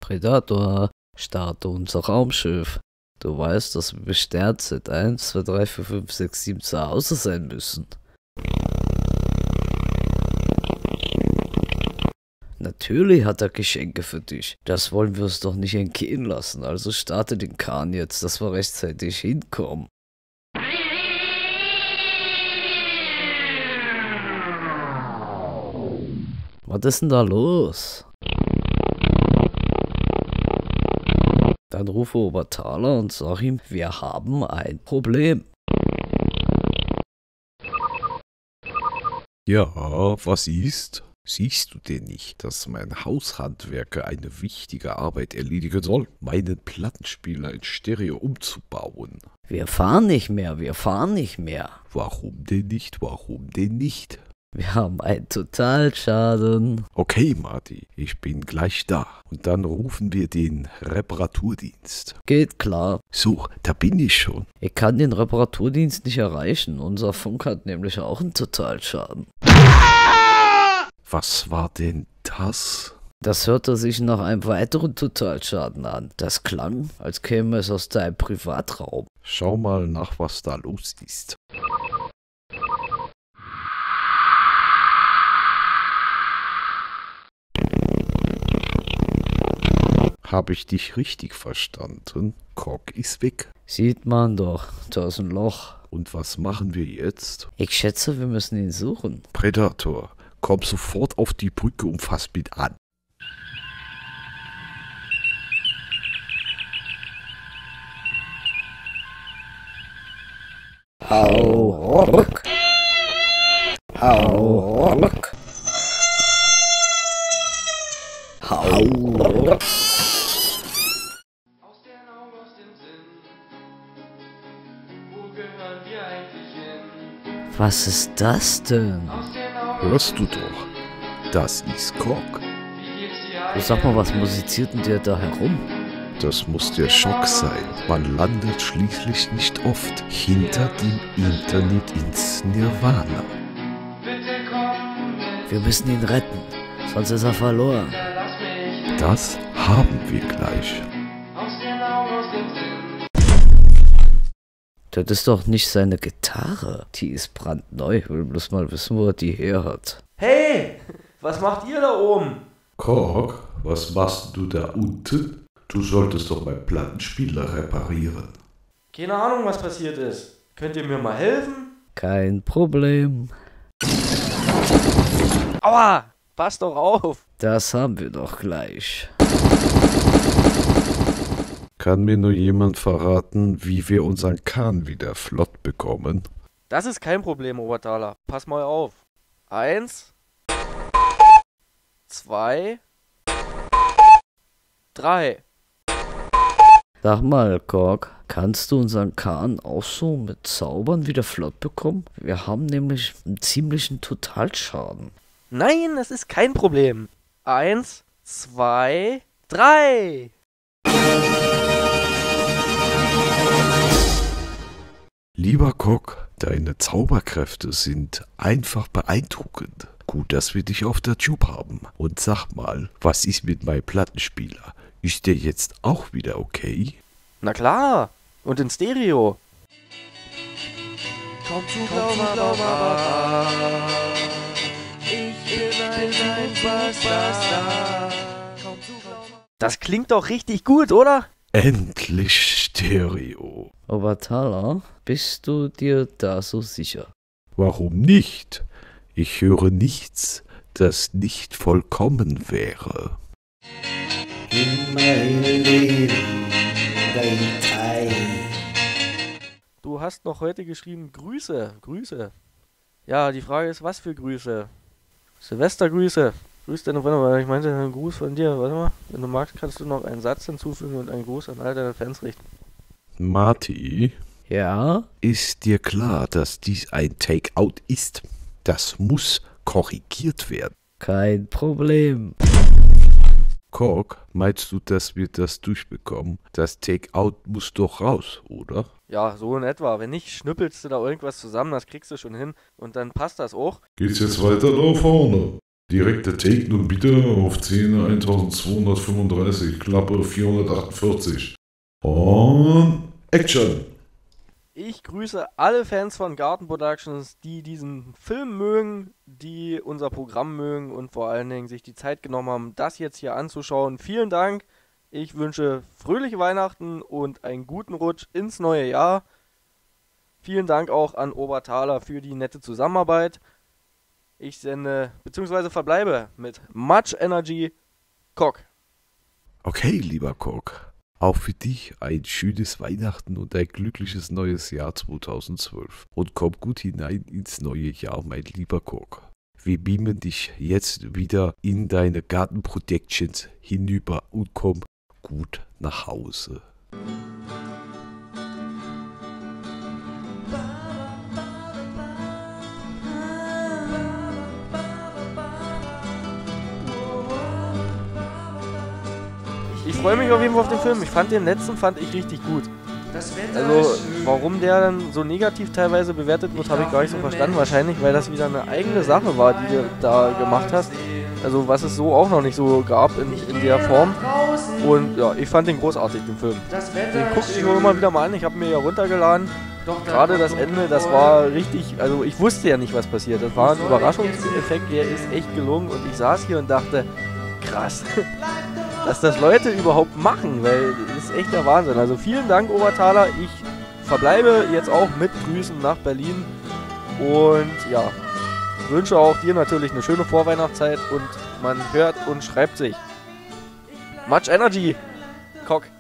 Predator, starte unser Raumschiff. Du weißt, dass wir bestärkt sind. 1, 2, 3, 4, 5, 6, 7 zu Hause sein müssen. Natürlich hat er Geschenke für dich. Das wollen wir uns doch nicht entgehen lassen. Also starte den Kahn jetzt, dass wir rechtzeitig hinkommen. Was ist denn da los? Dann rufe Obertaler und sag ihm, wir haben ein Problem. Ja, was ist? Siehst du denn nicht, dass mein Haushandwerker eine wichtige Arbeit erledigen soll, meinen Plattenspieler in Stereo umzubauen? Wir fahren nicht mehr. Warum denn nicht? Wir haben einen Totalschaden. Okay, Marty, ich bin gleich da. Und dann rufen wir den Reparaturdienst. Geht klar. So, da bin ich schon. Ich kann den Reparaturdienst nicht erreichen. Unser Funk hat nämlich auch einen Totalschaden. Was war denn das? Das hörte sich nach einem weiteren Totalschaden an. Das klang, als käme es aus deinem Privatraum. Schau mal nach, was da los ist. Habe ich dich richtig verstanden? Cock ist weg. Sieht man doch, da ist ein Loch. Und was machen wir jetzt? Ich schätze, wir müssen ihn suchen. Predator, komm sofort auf die Brücke und fass mit an. Hau ruck. Hau ruck. Hau ruck. Aus den Augen, aus dem Sinn. Wo gehören wir eigentlich hin? Was ist das denn? Aus den Augen. Hörst du doch? Das ist Cock. Wie geht's dir Du sag mal, was musiziert denn der da herum? Das muss der Schock sein. Man landet schließlich nicht oft hinter dem Internet ins Nirvana. Bitte komm mit. Wir müssen ihn retten, sonst ist er verloren. Lass mich. Das haben wir gleich. Aus den Augen, aus dem Sinn. Das ist doch nicht seine Gitarre. Die ist brandneu. Ich will bloß mal wissen, wo er die her hat. Hey, was macht ihr da oben? Cock, was machst du da unten? Du solltest doch meinen Plattenspieler reparieren. Keine Ahnung, was passiert ist. Könnt ihr mir mal helfen? Kein Problem. Aua, pass doch auf. Das haben wir doch gleich. Kann mir nur jemand verraten, wie wir unseren Kahn wieder flott bekommen? Das ist kein Problem, Obertaler. Pass mal auf. 1, 2, 3. Sag mal, Kork, kannst du unseren Kahn auch so mit Zaubern wieder flott bekommen? Wir haben nämlich einen ziemlichen Totalschaden. Nein, das ist kein Problem. 1, 2, 3. Lieber Cock, deine Zauberkräfte sind einfach beeindruckend. Gut, dass wir dich auf der Tube haben. Und sag mal, was ist mit meinem Plattenspieler? Ist der jetzt auch wieder okay? Na klar. Und in Stereo. Komm zu Glauber. Ich bin ein Superstar. Das klingt doch richtig gut, oder? Endlich Stereo. Obertaler, bist du dir da so sicher? Warum nicht? Ich höre nichts, das nicht vollkommen wäre. In mein Leben, dein Teil. Du hast noch heute geschrieben Grüße. Ja, die Frage ist, was für Grüße? Silvestergrüße. Grüß deine Freunde, weil ich meinte einen Gruß von dir. Warte mal, wenn du magst, kannst du noch einen Satz hinzufügen und einen Gruß an all deine Fans richten. Marty, Ja? ist dir klar, dass dies ein Take-Out ist? Das muss korrigiert werden. Kein Problem. Cock, meinst du, dass wir das durchbekommen? Das Take-Out muss doch raus, oder? Ja, so in etwa. Wenn nicht, schnippelst du da irgendwas zusammen, das kriegst du schon hin und dann passt das auch. Geht's jetzt weiter da vorne? Direkte Take nun bitte auf Zähne 1235, Klappe 448. Und Action! Ich grüße alle Fans von Garten Productions, die diesen Film mögen, die unser Programm mögen und vor allen Dingen sich die Zeit genommen haben, das jetzt hier anzuschauen. Vielen Dank. Ich wünsche fröhliche Weihnachten und einen guten Rutsch ins neue Jahr. Vielen Dank auch an Obertaler für die nette Zusammenarbeit. Ich sende bzw. verbleibe mit Much Energy, Cock. Okay, lieber Cock. Auch für dich ein schönes Weihnachten und ein glückliches neues Jahr 2012. Und komm gut hinein ins neue Jahr, mein lieber Cock. Wir beamen dich jetzt wieder in deine Garten Protections hinüber und komm gut nach Hause. Ich freue mich auf jeden Fall auf den Film. Ich fand den letzten richtig gut. Also, warum der dann so negativ teilweise bewertet wird, habe ich gar nicht so verstanden. Wahrscheinlich, weil das wieder eine eigene Sache war, die du da gemacht hast. Also, was es so auch noch nicht so gab in der Form. Und ja, ich fand den großartig, den Film. Den gucke ich mir immer wieder mal an. Ich habe mir ja runtergeladen. Gerade das Ende, das war richtig, also ich wusste ja nicht, was passiert. Das war ein Überraschungseffekt, der ist echt gelungen. Und ich saß hier und dachte, krass, dass das Leute überhaupt machen, weil das ist echt der Wahnsinn. Also vielen Dank, Obertaler. Ich verbleibe jetzt auch mit Grüßen nach Berlin. Und ja, wünsche auch dir natürlich eine schöne Vorweihnachtszeit und man hört und schreibt sich. Much Energy, Cock.